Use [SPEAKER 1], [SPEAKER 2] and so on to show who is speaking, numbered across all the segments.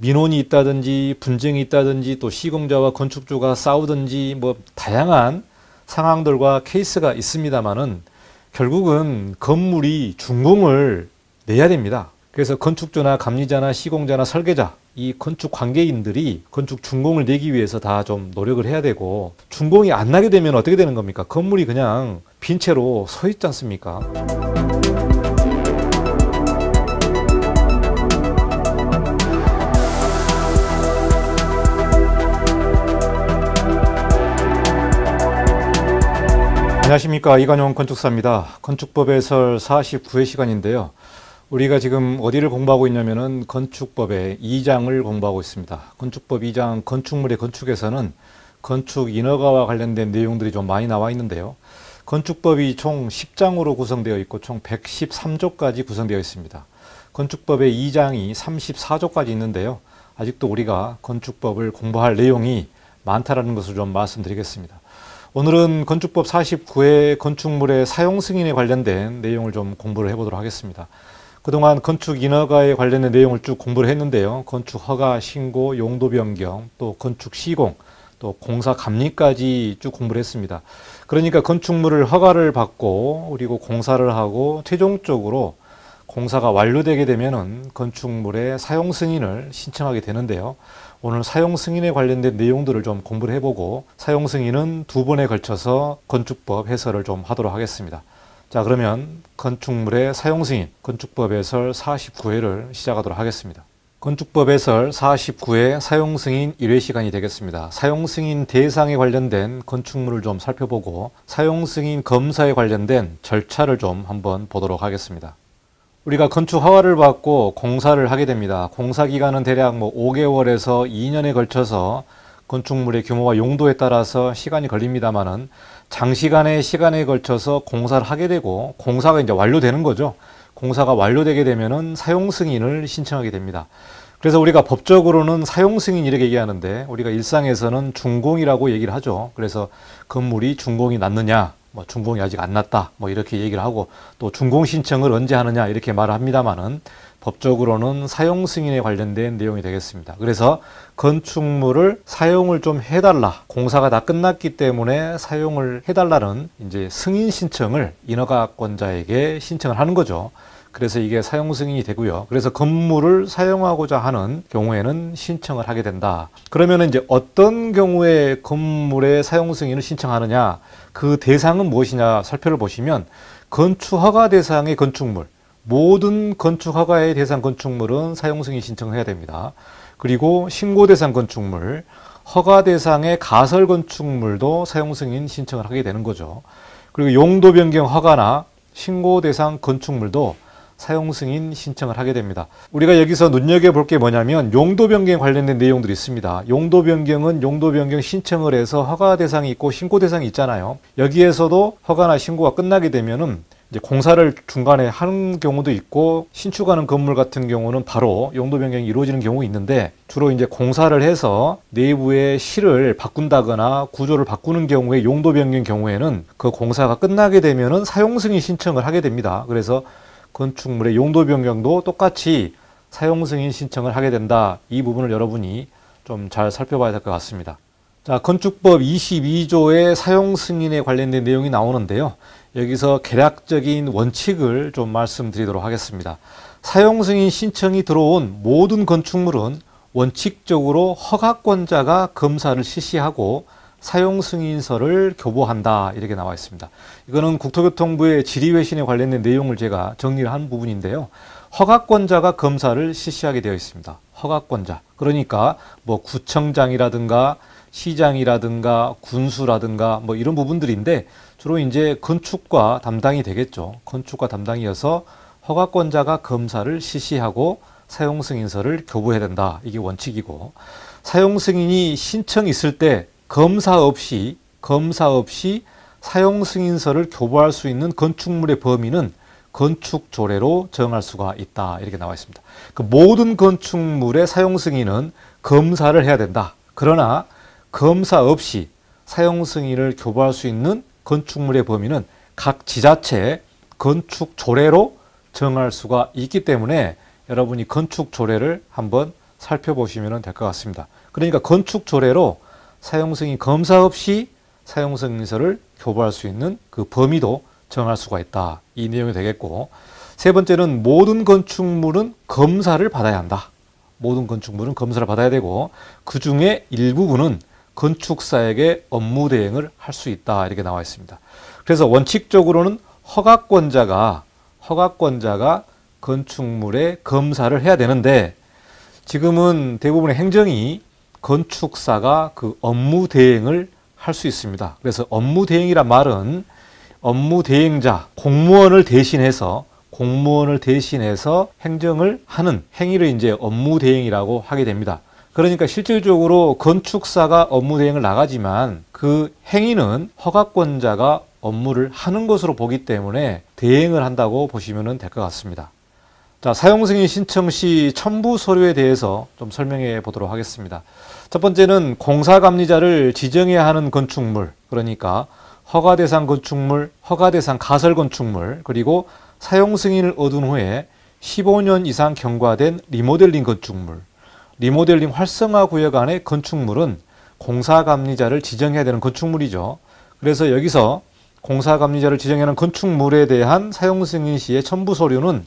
[SPEAKER 1] 민원이 있다든지 분쟁이 있다든지 또 시공자와 건축주가 싸우든지 뭐 다양한 상황들과 케이스가 있습니다만은 결국은 건물이 준공을 내야 됩니다. 그래서 건축주나 감리자나 시공자나 설계자, 이 건축 관계인들이 건축 준공을 내기 위해서 다 좀 노력을 해야 되고, 준공이 안 나게 되면 어떻게 되는 겁니까? 건물이 그냥 빈 채로 서 있지 않습니까? 안녕하십니까, 이관용 건축사입니다. 건축법 해설 49회 시간인데요. 우리가 지금 어디를 공부하고 있냐면은 건축법의 2장을 공부하고 있습니다. 건축법 2장 건축물의 건축에서는 건축 인허가와 관련된 내용들이 좀 많이 나와 있는데요. 건축법이 총 10장으로 구성되어 있고 총 113조까지 구성되어 있습니다. 건축법의 2장이 34조까지 있는데요. 아직도 우리가 건축법을 공부할 내용이 많다라는 것을 좀 말씀드리겠습니다. 오늘은 건축법 49회 건축물의 사용 승인에 관련된 내용을 좀 공부를 해보도록 하겠습니다. 그동안 건축 인허가에 관련된 내용을 쭉 공부를 했는데요. 건축 허가, 신고, 용도 변경, 또 건축 시공, 또 공사 감리까지 쭉 공부를 했습니다. 그러니까 건축물을 허가를 받고 그리고 공사를 하고 최종적으로 공사가 완료되게 되면은 건축물의 사용 승인을 신청하게 되는데요. 오늘 사용 승인에 관련된 내용들을 좀 공부를 해보고 사용 승인은 두 번에 걸쳐서 건축법 해설을 좀 하도록 하겠습니다. 자, 그러면 건축물의 사용 승인 건축법 해설 49회를 시작하도록 하겠습니다. 건축법 해설 49회 사용 승인 1회 시간이 되겠습니다. 사용 승인 대상에 관련된 건축물을 좀 살펴보고 사용 승인 검사에 관련된 절차를 좀 한번 보도록 하겠습니다. 우리가 건축 허가를 받고 공사를 하게 됩니다. 공사 기간은 대략 5개월에서 2년에 걸쳐서 건축물의 규모와 용도에 따라서 시간이 걸립니다만은 장시간의 시간에 걸쳐서 공사를 하게 되고 공사가 이제 완료되는 거죠. 공사가 완료되게 되면은 사용 승인을 신청하게 됩니다. 그래서 우리가 법적으로는 사용 승인 이렇게 얘기하는데 우리가 일상에서는 준공이라고 얘기를 하죠. 그래서 건물이 준공이 났느냐, 준공이 아직 안 났다, 이렇게 얘기를 하고 또 준공 신청을 언제 하느냐 이렇게 말을 합니다만은 법적으로는 사용 승인에 관련된 내용이 되겠습니다. 그래서 건축물을 사용을 좀 해달라, 공사가 다 끝났기 때문에 사용을 해달라는 이제 승인 신청을 인허가권자에게 신청을 하는 거죠. 그래서 이게 사용 승인이 되고요. 그래서 건물을 사용하고자 하는 경우에는 신청을 하게 된다. 그러면 이제 어떤 경우에 건물의 사용 승인을 신청하느냐, 그 대상은 무엇이냐 살펴를 보시면 건축 허가 대상의 건축물, 모든 건축 허가의 대상 건축물은 사용 승인 신청을 해야 됩니다. 그리고 신고 대상 건축물, 허가 대상의 가설 건축물도 사용 승인 신청을 하게 되는 거죠. 그리고 용도 변경 허가나 신고 대상 건축물도 사용 승인 신청을 하게 됩니다. 우리가 여기서 눈여겨볼 게 뭐냐면 용도 변경에 관련된 내용들이 있습니다. 용도 변경은 용도 변경 신청을 해서 허가 대상이 있고 신고 대상이 있잖아요. 여기에서도 허가나 신고가 끝나게 되면은 이제 공사를 중간에 하는 경우도 있고 신축하는 건물 같은 경우는 바로 용도 변경이 이루어지는 경우가 있는데 주로 이제 공사를 해서 내부의 실을 바꾼다거나 구조를 바꾸는 경우에 용도 변경 경우에는 그 공사가 끝나게 되면은 사용 승인 신청을 하게 됩니다. 그래서 건축물의 용도 변경도 똑같이 사용 승인 신청을 하게 된다. 이 부분을 여러분이 좀 잘 살펴봐야 될 것 같습니다. 자, 건축법 22조의 사용 승인에 관련된 내용이 나오는데요. 여기서 개략적인 원칙을 좀 말씀드리도록 하겠습니다. 사용 승인 신청이 들어온 모든 건축물은 원칙적으로 허가권자가 검사를 실시하고 사용 승인서를 교부한다, 이렇게 나와 있습니다. 이거는 국토교통부의 질의회신에 관련된 내용을 제가 정리를 한 부분인데요. 허가권자가 검사를 실시하게 되어 있습니다. 허가권자. 그러니까 구청장이라든가 시장이라든가 군수라든가 이런 부분들인데 주로 이제 건축과 담당이 되겠죠. 건축과 담당이어서 허가권자가 검사를 실시하고 사용 승인서를 교부해야 된다. 이게 원칙이고, 사용 승인이 신청이 있을 때 검사 없이 사용 승인서를 교부할 수 있는 건축물의 범위는 건축 조례로 정할 수가 있다, 이렇게 나와 있습니다. 그 모든 건축물의 사용 승인은 검사를 해야 된다. 그러나 검사 없이 사용 승인을 교부할 수 있는 건축물의 범위는 각 지자체 건축 조례로 정할 수가 있기 때문에 여러분이 건축 조례를 한번 살펴보시면 될 것 같습니다. 그러니까 건축 조례로 사용승인 검사 없이 사용승인서를 교부할 수 있는 그 범위도 정할 수가 있다. 이 내용이 되겠고, 세 번째는 모든 건축물은 검사를 받아야 한다. 모든 건축물은 검사를 받아야 되고, 그 중에 일부분은 건축사에게 업무 대행을 할 수 있다. 이렇게 나와 있습니다. 그래서 원칙적으로는 허가권자가 건축물의 검사를 해야 되는데, 지금은 대부분의 행정이 건축사가 그 업무 대행을 할 수 있습니다. 그래서 업무 대행이란 말은 업무 대행자, 공무원을 대신해서 행정을 하는 행위를 이제 업무 대행이라고 하게 됩니다. 그러니까 실질적으로 건축사가 업무 대행을 나가지만 그 행위는 허가권자가 업무를 하는 것으로 보기 때문에 대행을 한다고 보시면 될 것 같습니다. 자, 사용승인 신청 시 첨부 서류에 대해서 좀 설명해 보도록 하겠습니다. 첫 번째는 공사감리자를 지정해야 하는 건축물, 그러니까 허가대상 건축물, 허가대상 가설 건축물, 그리고 사용승인을 얻은 후에 15년 이상 경과된 리모델링 건축물, 리모델링 활성화 구역 안의 건축물은 공사감리자를 지정해야 되는 건축물이죠. 그래서 여기서 공사감리자를 지정하는 건축물에 대한 사용승인 시의 첨부 서류는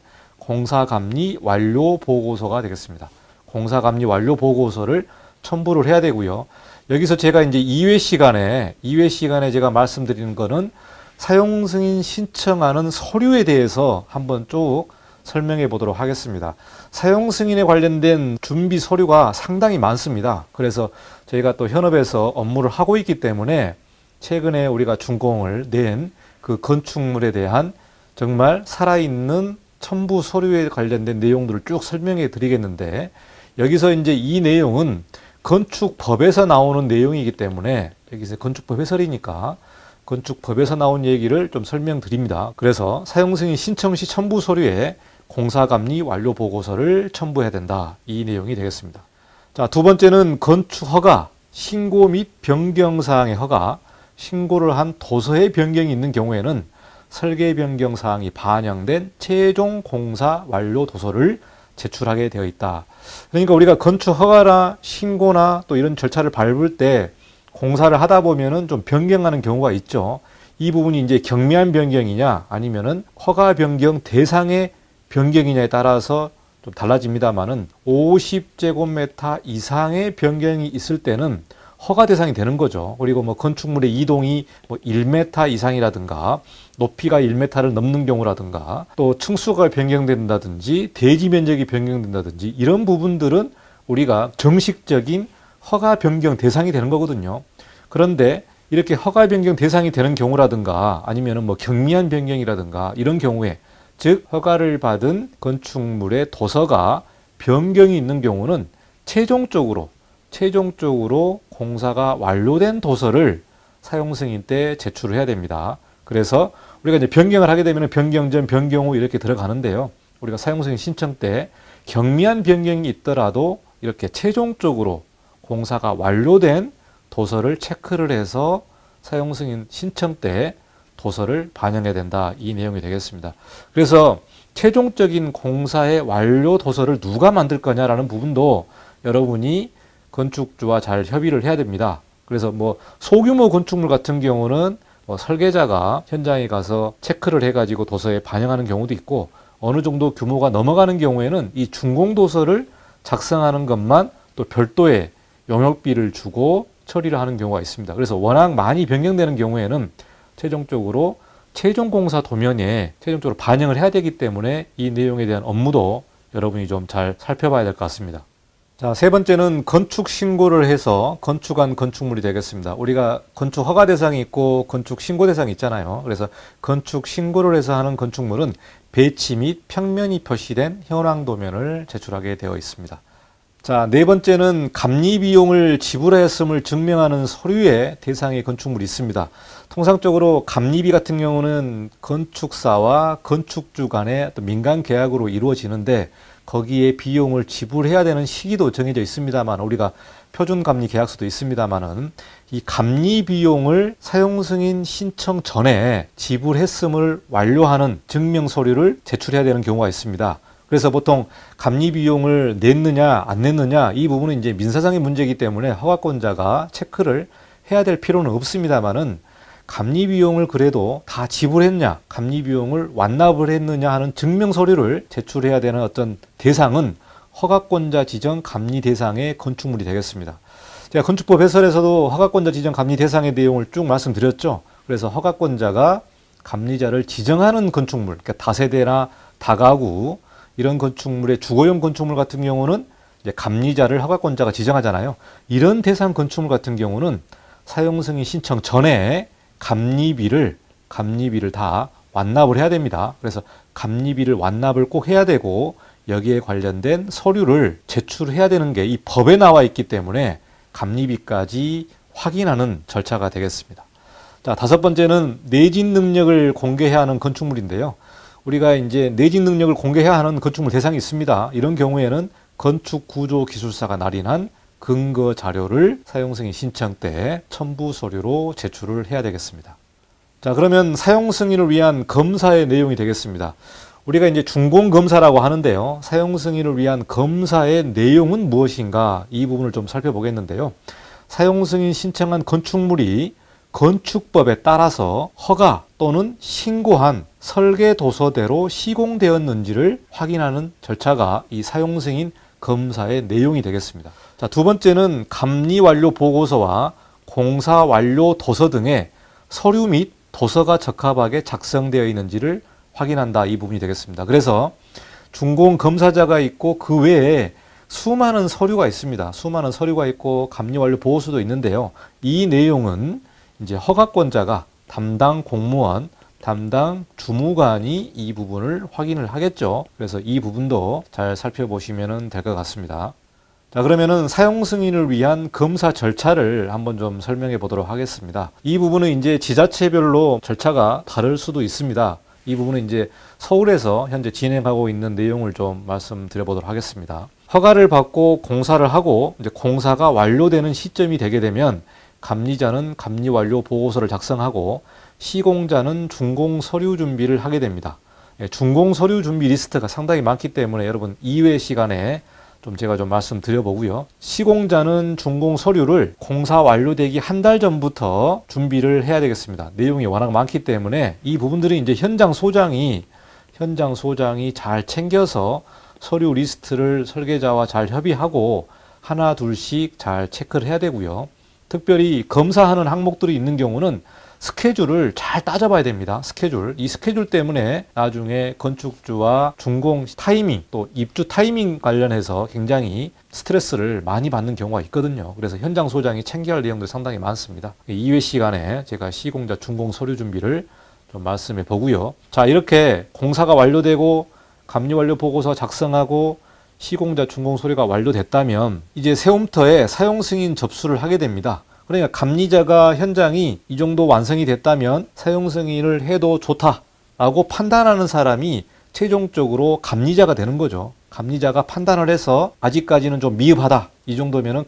[SPEAKER 1] 공사감리 완료 보고서가 되겠습니다. 공사감리 완료 보고서를 첨부를 해야 되고요. 여기서 제가 이제 2회 시간에 제가 말씀드리는 거는 사용승인 신청하는 서류에 대해서 한번 쭉 설명해 보도록 하겠습니다. 사용승인에 관련된 준비 서류가 상당히 많습니다. 그래서 저희가 또 현업에서 업무를 하고 있기 때문에 최근에 우리가 준공을 낸 그 건축물에 대한 정말 살아있는 첨부 서류에 관련된 내용들을 쭉 설명해 드리겠는데, 여기서 이제 이 내용은 건축법에서 나오는 내용이기 때문에, 여기서 건축법 해설이니까 건축법에서 나온 얘기를 좀 설명드립니다. 그래서 사용승인 신청 시 첨부 서류에 공사감리 완료 보고서를 첨부해야 된다. 이 내용이 되겠습니다. 자, 두 번째는 건축 허가, 신고 및 변경 사항의 허가, 신고를 한 도서의 변경이 있는 경우에는 설계 변경 사항이 반영된 최종 공사 완료 도서를 제출하게 되어 있다. 그러니까 우리가 건축 허가나 신고나 또 이런 절차를 밟을 때 공사를 하다 보면은 좀 변경하는 경우가 있죠. 이 부분이 이제 경미한 변경이냐 아니면은 허가 변경 대상의 변경이냐에 따라서 좀 달라집니다만은 50제곱미터 이상의 변경이 있을 때는 허가 대상이 되는 거죠. 그리고 뭐 건축물의 이동이 뭐 1m 이상이라든가 높이가 1m를 넘는 경우라든가 또 층수가 변경된다든지 대지 면적이 변경된다든지 이런 부분들은 우리가 정식적인 허가 변경 대상이 되는 거거든요. 그런데 이렇게 허가 변경 대상이 되는 경우라든가 아니면은 뭐 경미한 변경이라든가 이런 경우에, 즉 허가를 받은 건축물의 도서가 변경이 있는 경우는 최종적으로 공사가 완료된 도서를 사용승인 때 제출을 해야 됩니다. 그래서 우리가 이제 변경을 하게 되면 변경 전, 변경 후 이렇게 들어가는데요. 우리가 사용승인 신청 때 경미한 변경이 있더라도 이렇게 최종적으로 공사가 완료된 도서를 체크를 해서 사용승인 신청 때 도서를 반영해야 된다. 이 내용이 되겠습니다. 그래서 최종적인 공사의 완료 도서를 누가 만들 거냐라는 부분도 여러분이 건축주와 잘 협의를 해야 됩니다. 그래서 뭐 소규모 건축물 같은 경우는 뭐 설계자가 현장에 가서 체크를 해가지고 도서에 반영하는 경우도 있고, 어느 정도 규모가 넘어가는 경우에는 이 준공도서를 작성하는 것만 또 별도의 용역비를 주고 처리를 하는 경우가 있습니다. 그래서 워낙 많이 변경되는 경우에는 최종적으로 최종공사 도면에 최종적으로 반영을 해야 되기 때문에 이 내용에 대한 업무도 여러분이 좀 잘 살펴봐야 될 것 같습니다. 자, 세 번째는 건축 신고를 해서 건축한 건축물이 되겠습니다. 우리가 건축 허가 대상이 있고 건축 신고 대상이 있잖아요. 그래서 건축 신고를 해서 하는 건축물은 배치 및 평면이 표시된 현황 도면을 제출하게 되어 있습니다. 자, 네 번째는 감리 비용을 지불하였음을 증명하는 서류의 대상의 건축물이 있습니다. 통상적으로 감리비 같은 경우는 건축사와 건축주 간의 민간 계약으로 이루어지는데 거기에 비용을 지불해야 되는 시기도 정해져 있습니다만, 우리가 표준감리 계약서도 있습니다만은 이 감리 비용을 사용승인 신청 전에 지불했음을 완료하는 증명 서류를 제출해야 되는 경우가 있습니다. 그래서 보통 감리 비용을 냈느냐 안 냈느냐 이 부분은 이제 민사상의 문제이기 때문에 허가권자가 체크를 해야 될 필요는 없습니다만은 감리 비용을 그래도 다 지불했냐, 감리 비용을 완납을 했느냐 하는 증명 서류를 제출해야 되는 어떤 대상은 허가권자 지정 감리 대상의 건축물이 되겠습니다. 제가 건축법 해설에서도 허가권자 지정 감리 대상의 내용을 쭉 말씀드렸죠. 그래서 허가권자가 감리자를 지정하는 건축물, 그러니까 다세대나 다가구 이런 건축물의 주거용 건축물 같은 경우는 이제 감리자를 허가권자가 지정하잖아요. 이런 대상 건축물 같은 경우는 사용승인 신청 전에 감리비를 다 완납을 해야 됩니다. 그래서 감리비를 완납을 꼭 해야 되고 여기에 관련된 서류를 제출해야 되는 게 이 법에 나와 있기 때문에 감리비까지 확인하는 절차가 되겠습니다. 자, 다섯 번째는 내진 능력을 공개해야 하는 건축물인데요. 우리가 이제 내진 능력을 공개해야 하는 건축물 대상이 있습니다. 이런 경우에는 건축구조기술사가 날인한 근거 자료를 사용승인 신청 때 첨부 서류로 제출을 해야 되겠습니다. 자, 그러면 사용승인을 위한 검사의 내용이 되겠습니다. 우리가 이제 준공검사라고 하는데요. 사용승인을 위한 검사의 내용은 무엇인가 이 부분을 좀 살펴보겠는데요. 사용승인 신청한 건축물이 건축법에 따라서 허가 또는 신고한 설계도서대로 시공되었는지를 확인하는 절차가 이 사용승인 검사의 내용이 되겠습니다. 자, 두 번째는 감리완료 보고서와 공사완료 도서 등의 서류 및 도서가 적합하게 작성되어 있는지를 확인한다 이 부분이 되겠습니다. 그래서 준공검사자가 있고 그 외에 수많은 서류가 있습니다. 수많은 서류가 있고 감리완료 보고서도 있는데요. 이 내용은 이제 허가권자가 담당 공무원, 담당 주무관이 이 부분을 확인을 하겠죠. 그래서 이 부분도 잘 살펴보시면 될 것 같습니다. 자, 그러면은 사용 승인을 위한 검사 절차를 한번 좀 설명해 보도록 하겠습니다. 이 부분은 이제 지자체별로 절차가 다를 수도 있습니다. 이 부분은 이제 서울에서 현재 진행하고 있는 내용을 좀 말씀드려 보도록 하겠습니다. 허가를 받고 공사를 하고 이제 공사가 완료되는 시점이 되게 되면 감리자는 감리 완료 보고서를 작성하고 시공자는 준공 서류 준비를 하게 됩니다. 준공 서류 준비 리스트가 상당히 많기 때문에 여러분 2회 시간에 제가 좀 말씀드려 보고요. 시공자는 준공 서류를 공사 완료되기 한 달 전부터 준비를 해야 되겠습니다. 내용이 워낙 많기 때문에 이 부분들이 이제 현장 소장이 잘 챙겨서 서류 리스트를 설계자와 잘 협의하고 하나 둘씩 잘 체크를 해야 되고요. 특별히 검사하는 항목들이 있는 경우는 스케줄을 잘 따져봐야 됩니다. 이 스케줄 때문에 나중에 건축주와 준공 타이밍 또 입주 타이밍 관련해서 굉장히 스트레스를 많이 받는 경우가 있거든요. 그래서 현장 소장이 챙겨야 할 내용도 상당히 많습니다. 2회 시간에 제가 시공자 준공 서류 준비를 좀 말씀해 보고요. 자, 이렇게 공사가 완료되고 감리 완료 보고서 작성하고 시공자 준공 서류가 완료됐다면 이제 세움터에 사용 승인 접수를 하게 됩니다. 그러니까 감리자가 현장이 이 정도 완성이 됐다면 사용 승인을 해도 좋다라고 판단하는 사람이 최종적으로 감리자가 되는 거죠. 감리자가 판단을 해서 아직까지는 좀 미흡하다. 이 정도면은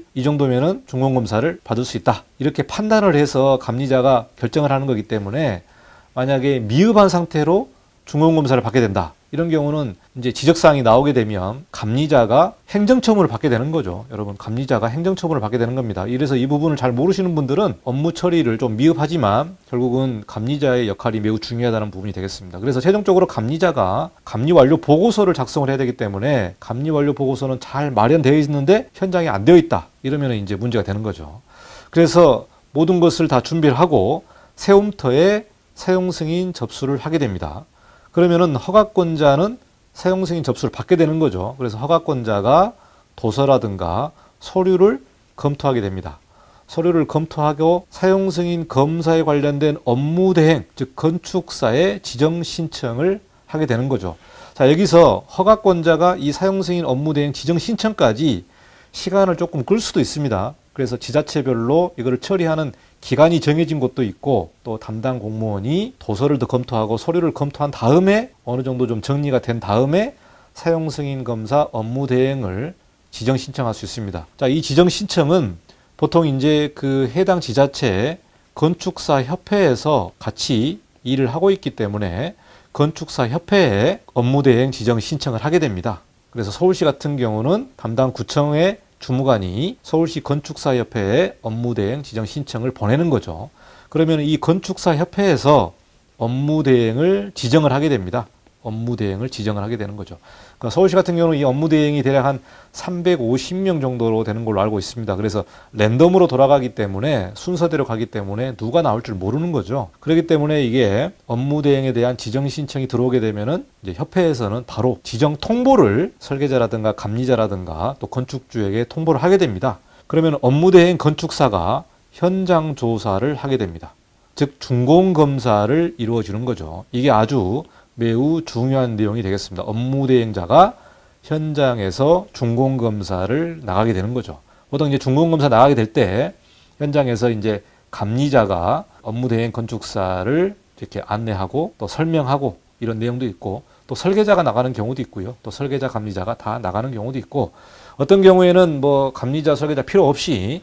[SPEAKER 1] 준공검사를 받을 수 있다. 이렇게 판단을 해서 감리자가 결정을 하는 거기 때문에 만약에 미흡한 상태로 준공검사를 받게 된다. 이런 경우는 이제 지적사항이 나오게 되면 감리자가 행정처분을 받게 되는 거죠. 여러분, 감리자가 행정처분을 받게 되는 겁니다. 이래서 이 부분을 잘 모르시는 분들은 업무 처리를 좀 미흡하지만 결국은 감리자의 역할이 매우 중요하다는 부분이 되겠습니다. 그래서 최종적으로 감리자가 감리 완료 보고서를 작성을 해야 되기 때문에 감리 완료 보고서는 잘 마련되어 있는데 현장에 안 되어 있다. 이러면 이제 문제가 되는 거죠. 그래서 모든 것을 다 준비를 하고 세움터에 사용 승인 접수를 하게 됩니다. 그러면은 허가권자는 사용 승인 접수를 받게 되는 거죠. 그래서 허가권자가 도서라든가 서류를 검토하게 됩니다. 서류를 검토하고 사용 승인 검사에 관련된 업무 대행, 즉 건축사의 지정 신청을 하게 되는 거죠. 자, 여기서 허가권자가 이 사용 승인 업무 대행 지정 신청까지 시간을 조금 끌 수도 있습니다. 그래서 지자체별로 이거를 처리하는 기간이 정해진 곳도 있고 또 담당 공무원이 도서를 더 검토하고 서류를 검토한 다음에 어느 정도 좀 정리가 된 다음에 사용 승인 검사 업무 대행을 지정 신청할 수 있습니다. 자, 이 지정 신청은 보통 이제 그 해당 지자체 건축사 협회에서 같이 일을 하고 있기 때문에 건축사 협회에 업무대행 지정 신청을 하게 됩니다. 그래서 서울시 같은 경우는 담당 구청의 주무관이 서울시 건축사협회에 업무대행 지정 신청을 보내는 거죠. 그러면 이 건축사협회에서 업무대행을 지정을 하게 됩니다. 업무대행을 지정을 하게 되는 거죠. 그러니까 서울시 같은 경우는 이 업무대행이 대략 한 350명 정도로 되는 걸로 알고 있습니다. 그래서 랜덤으로 돌아가기 때문에 순서대로 가기 때문에 누가 나올 줄 모르는 거죠. 그렇기 때문에 이게 업무대행에 대한 지정 신청이 들어오게 되면은 이제 협회에서는 바로 지정 통보를 설계자라든가 감리자라든가 또 건축주에게 통보를 하게 됩니다. 그러면 업무대행 건축사가 현장 조사를 하게 됩니다. 즉 준공검사를 이루어 주는 거죠. 이게 아주 매우 중요한 내용이 되겠습니다. 업무대행자가 현장에서 준공검사를 나가게 되는 거죠. 보통 이제 준공검사 나가게 될 때 현장에서 이제 감리자가 업무대행 건축사를 이렇게 안내하고 또 설명하고 이런 내용도 있고 또 설계자가 나가는 경우도 있고요. 또 설계자, 감리자가 다 나가는 경우도 있고 어떤 경우에는 뭐 감리자, 설계자 필요 없이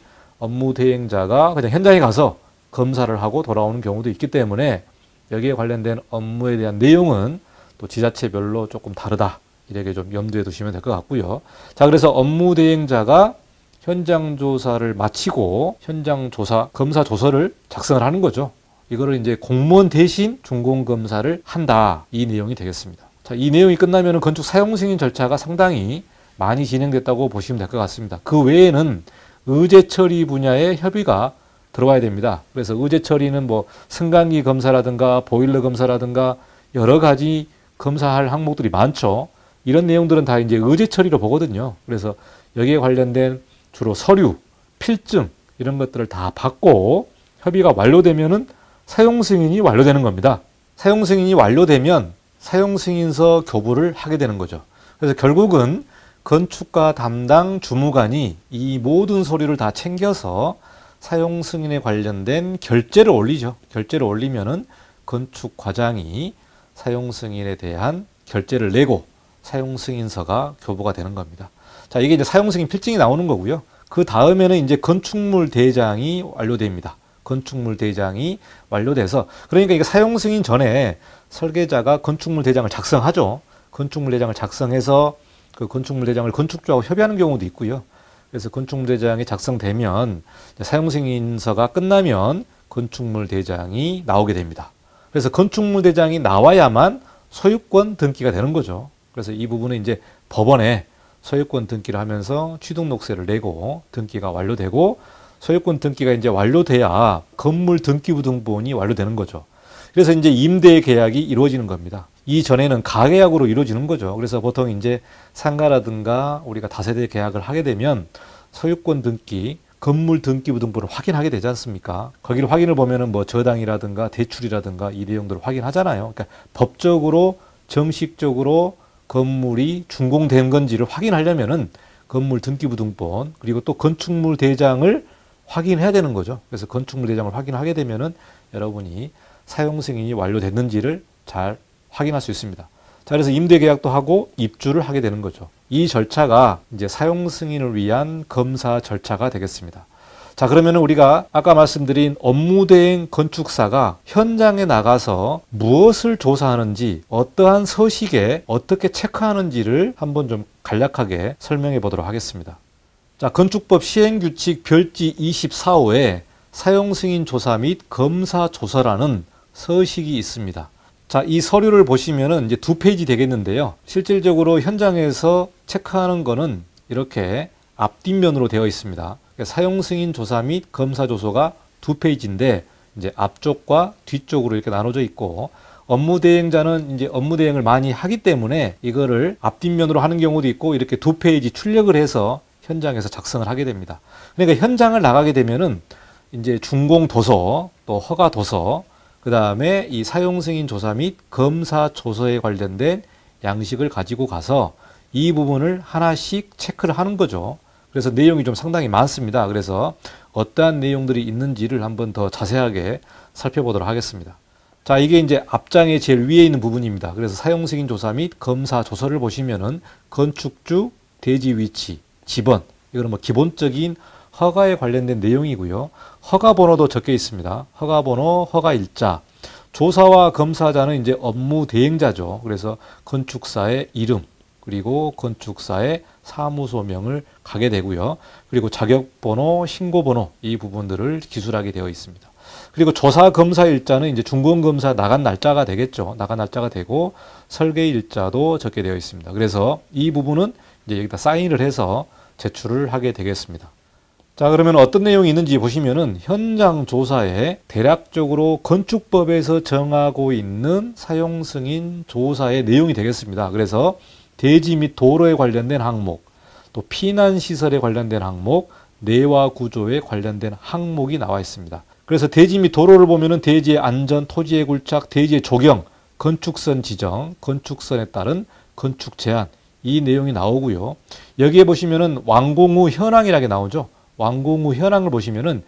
[SPEAKER 1] 업무대행자가 그냥 현장에 가서 검사를 하고 돌아오는 경우도 있기 때문에 여기에 관련된 업무에 대한 내용은 또 지자체별로 조금 다르다. 이렇게 좀 염두에 두시면 될 것 같고요. 자, 그래서 업무대행자가 현장 조사를 마치고 현장 조사, 검사 조서를 작성을 하는 거죠. 이거를 이제 공무원 대신 준공검사를 한다. 이 내용이 되겠습니다. 자, 이 내용이 끝나면 건축 사용 승인 절차가 상당히 많이 진행됐다고 보시면 될 것 같습니다. 그 외에는 의제 처리 분야의 협의가 들어와야 됩니다. 그래서 의제 처리는 뭐 승강기 검사라든가 보일러 검사라든가 여러 가지 검사할 항목들이 많죠. 이런 내용들은 다 이제 의제 처리로 보거든요. 그래서 여기에 관련된 주로 서류, 필증 이런 것들을 다 받고 협의가 완료되면은 사용 승인이 완료되는 겁니다. 사용 승인이 완료되면 사용 승인서 교부를 하게 되는 거죠. 그래서 결국은 건축가 담당 주무관이 이 모든 서류를 다 챙겨서 사용 승인에 관련된 결재를 올리죠. 결재를 올리면은 건축 과장이 사용 승인에 대한 결재를 내고 사용 승인서가 교부가 되는 겁니다. 자, 이게 이제 사용 승인 필증이 나오는 거고요. 그 다음에는 이제 건축물 대장이 완료됩니다. 건축물 대장이 완료돼서 그러니까 이게 사용 승인 전에 설계자가 건축물 대장을 작성하죠. 건축물 대장을 작성해서 그 건축물 대장을 건축주하고 협의하는 경우도 있고요. 그래서 건축물 대장이 작성되면 사용 승인서가 끝나면 건축물 대장이 나오게 됩니다. 그래서 건축물 대장이 나와야만 소유권 등기가 되는 거죠. 그래서 이 부분은 이제 법원에 소유권 등기를 하면서 취득록세를 내고 등기가 완료되고 소유권 등기가 이제 완료돼야 건물 등기부등본이 완료되는 거죠. 그래서 이제 임대 계약이 이루어지는 겁니다. 이전에는 가계약으로 이루어지는 거죠. 그래서 보통 이제 상가라든가 우리가 다세대 계약을 하게 되면 소유권 등기, 건물 등기부등본을 확인하게 되지 않습니까? 거기를 확인을 보면은 뭐 저당이라든가 대출이라든가 이 내용들을 확인하잖아요. 그러니까 법적으로 정식적으로 건물이 준공된 건지를 확인하려면은 건물 등기부등본 그리고 또 건축물 대장을 확인해야 되는 거죠. 그래서 건축물 대장을 확인하게 되면은 여러분이 사용 승인이 완료됐는지를 잘 확인할 수 있습니다. 자, 그래서 임대 계약도 하고 입주를 하게 되는 거죠. 이 절차가 이제 사용 승인을 위한 검사 절차가 되겠습니다. 자, 그러면은 우리가 아까 말씀드린 업무대행 건축사가 현장에 나가서 무엇을 조사하는지, 어떠한 서식에 어떻게 체크하는지를 한번 좀 간략하게 설명해 보도록 하겠습니다. 자, 건축법 시행규칙 별지 24호에 사용 승인 조사 및 검사 조서라는 서식이 있습니다. 자, 이 서류를 보시면은 이제 2페이지 되겠는데요. 실질적으로 현장에서 체크하는 거는 이렇게 앞뒷면으로 되어 있습니다. 사용 승인 조사 및 검사 조서가 2페이지인데 이제 앞쪽과 뒤쪽으로 이렇게 나눠져 있고 업무 대행자는 이제 업무 대행을 많이 하기 때문에 이거를 앞뒷면으로 하는 경우도 있고 이렇게 2페이지 출력을 해서 현장에서 작성을 하게 됩니다. 그러니까 현장을 나가게 되면은 이제 준공 도서, 또 허가 도서, 그 다음에 이 사용 승인 조사 및 검사 조서에 관련된 양식을 가지고 가서 이 부분을 하나씩 체크를 하는 거죠. 그래서 내용이 좀 상당히 많습니다. 그래서 어떠한 내용들이 있는지를 한번 더 자세하게 살펴보도록 하겠습니다. 자, 이게 이제 앞장의 제일 위에 있는 부분입니다. 그래서 사용 승인 조사 및 검사 조서를 보시면은 건축주, 대지 위치, 지번, 이거는 뭐 기본적인 허가에 관련된 내용이고요. 허가 번호도 적혀 있습니다. 허가 번호, 허가 일자, 조사와 검사자는 이제 업무 대행자죠. 그래서 건축사의 이름, 그리고 건축사의 사무소명을 가게 되고요. 그리고 자격번호, 신고번호 이 부분들을 기술하게 되어 있습니다. 그리고 조사 검사 일자는 이제 중공검사 나간 날짜가 되겠죠. 나간 날짜가 되고 설계 일자도 적게 되어 있습니다. 그래서 이 부분은 이제 여기다 사인을 해서 제출을 하게 되겠습니다. 자, 그러면 어떤 내용이 있는지 보시면은 현장 조사에 대략적으로 건축법에서 정하고 있는 사용 승인 조사의 내용이 되겠습니다. 그래서 대지 및 도로에 관련된 항목, 또 피난시설에 관련된 항목, 내화 구조에 관련된 항목이 나와 있습니다. 그래서 대지 및 도로를 보면은 대지의 안전, 토지의 굴착, 대지의 조경, 건축선 지정, 건축선에 따른 건축 제한 이 내용이 나오고요. 여기에 보시면은 완공 후 현황이라게 나오죠. 완공 후 현황을 보시면은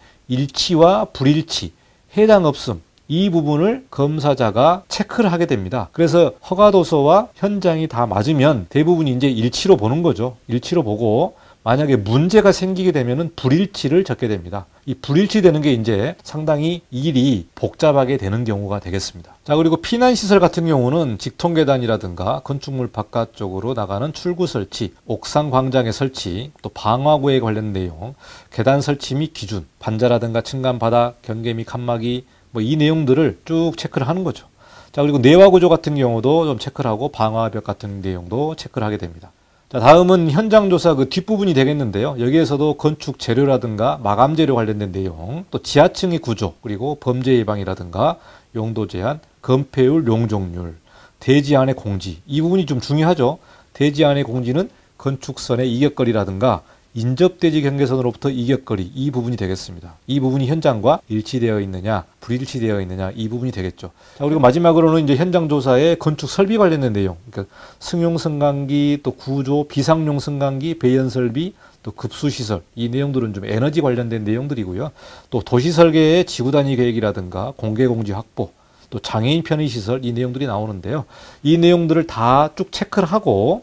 [SPEAKER 1] 일치와 불일치, 해당 없음 이 부분을 검사자가 체크를 하게 됩니다. 그래서 허가도서와 현장이 다 맞으면 대부분이 이제 일치로 보는 거죠. 일치로 보고 만약에 문제가 생기게 되면은 불일치를 적게 됩니다. 이 불일치 되는 게 이제 상당히 일이 복잡하게 되는 경우가 되겠습니다. 자, 그리고 피난시설 같은 경우는 직통계단이라든가 건축물 바깥쪽으로 나가는 출구 설치, 옥상 광장의 설치, 또 방화구에 관련 내용, 계단 설치 및 기준, 반자라든가 층간 바닥, 경계 및 칸막이 뭐 이 내용들을 쭉 체크를 하는 거죠. 자, 그리고 내화 구조 같은 경우도 좀 체크를 하고 방화벽 같은 내용도 체크를 하게 됩니다. 자, 다음은 현장조사 그 뒷부분이 되겠는데요. 여기에서도 건축 재료라든가 마감 재료 관련된 내용, 또 지하층의 구조, 그리고 범죄 예방이라든가 용도 제한, 건폐율, 용적률, 대지 안의 공지 이 부분이 좀 중요하죠. 대지 안의 공지는 건축선의 이격거리라든가 인접대지 경계선으로부터 이격거리 이 부분이 되겠습니다. 이 부분이 현장과 일치되어 있느냐 불일치되어 있느냐 이 부분이 되겠죠. 자, 그리고 마지막으로는 이제 현장 조사의 건축 설비 관련된 내용, 그러니까 승용 승강기, 또 구조, 비상용 승강기, 배연 설비, 또 급수 시설 이 내용들은 좀 에너지 관련된 내용들이고요. 또 도시 설계의 지구 단위 계획이라든가 공개 공지 확보, 또 장애인 편의 시설 이 내용들이 나오는데요. 이 내용들을 다 쭉 체크를 하고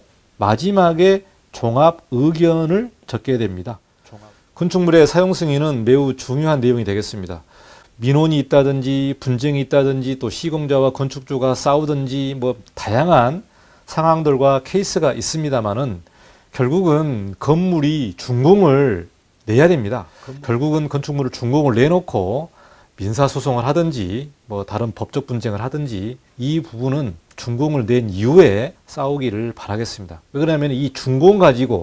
[SPEAKER 1] 마지막에 종합 의견을 적게 됩니다. 건축물의 사용 승인은 매우 중요한 내용이 되겠습니다. 민원이 있다든지 분쟁이 있다든지 또 시공자와 건축주가 싸우든지 뭐 다양한 상황들과 케이스가 있습니다만은 결국은 건물이 준공을 내야 됩니다. 결국은 건축물을 준공을 내놓고 민사소송을 하든지 뭐 다른 법적 분쟁을 하든지 이 부분은 준공을 낸 이후에 싸우기를 바라겠습니다. 왜 그러냐면 이 준공을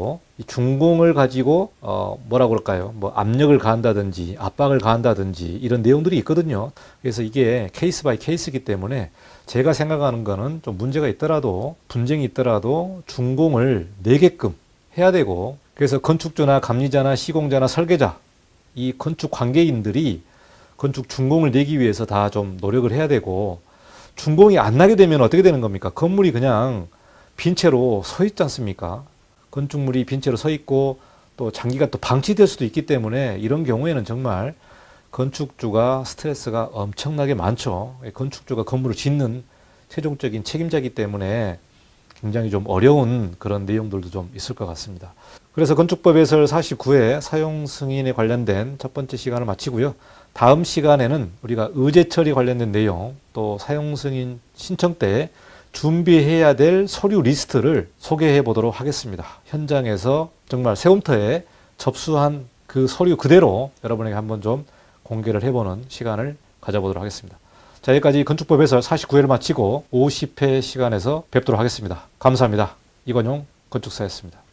[SPEAKER 1] 가지고 뭐라 그럴까요? 뭐 압력을 가한다든지 압박을 가한다든지 이런 내용들이 있거든요. 그래서 이게 케이스 바이 케이스이기 때문에 제가 생각하는 거는 좀 문제가 있더라도 분쟁이 있더라도 준공을 내게끔 해야 되고, 그래서 건축주나 감리자나 시공자나 설계자 이 건축 관계인들이 건축 준공을 내기 위해서 다 좀 노력을 해야 되고, 준공이 안 나게 되면 어떻게 되는 겁니까? 건물이 그냥 빈 채로 서 있지 않습니까? 건축물이 빈 채로 서 있고 또 장기간 또 방치될 수도 있기 때문에 이런 경우에는 정말 건축주가 스트레스가 엄청나게 많죠. 건축주가 건물을 짓는 최종적인 책임자이기 때문에 굉장히 좀 어려운 그런 내용들도 좀 있을 것 같습니다. 그래서 건축법 해설 49회 사용 승인에 관련된 첫 번째 시간을 마치고요. 다음 시간에는 우리가 의제 처리 관련된 내용, 또 사용 승인 신청 때 준비해야 될 서류 리스트를 소개해 보도록 하겠습니다. 현장에서 정말 새움터에 접수한 그 서류 그대로 여러분에게 한번 좀 공개를 해보는 시간을 가져보도록 하겠습니다. 자, 여기까지 건축법 해설 49회를 마치고 50회 시간에서 뵙도록 하겠습니다. 감사합니다. 이건용 건축사였습니다.